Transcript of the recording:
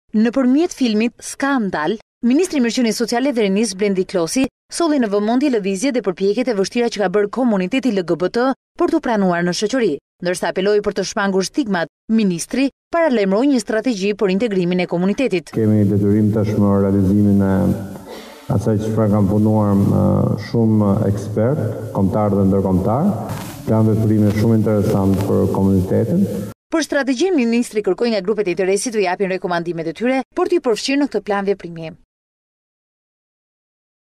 Nëpërmjet filmit Skandal, Ministri i Mirëqenies Sociale dhe Rinisë Blendi Klosi solli në vëmendje lëvizjet dhe përpjekjet e vështira që ka bërë komuniteti LGBT për t'u pranuar në shoqëri. Ndërsa apeloi për të shmangur stigmat, ministri paralajmëroi një strategji për integrimin e komunitetit. Kemi detyrim tashmë realizimin e asaj çfarë kanë punuar shumë ekspert, kombëtar dhe ndërkombëtar, plan veprime shumë interesant për komunitetin. Për strategjinë, ministri kërkoi nga grupet e interesit të japin rekomandimet e tyre për t'i përfshirë në këtë plan veprimi.